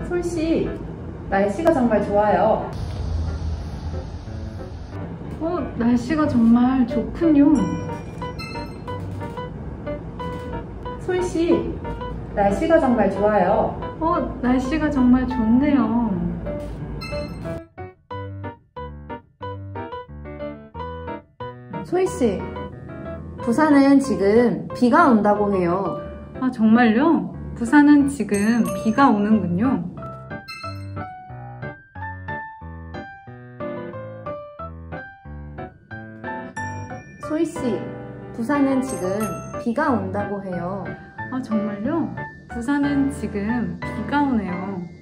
솔씨, 날씨가 정말 좋아요. 날씨가 정말 좋군요. 솔씨, 날씨가 정말 좋아요. 날씨가 정말 좋네요. 소희씨, 부산은 지금 비가 온다고 해요. 정말요? 부산은 지금 비가 오는군요. 소희씨, 부산은 지금 비가 온다고 해요. 정말요? 부산은 지금 비가 오네요.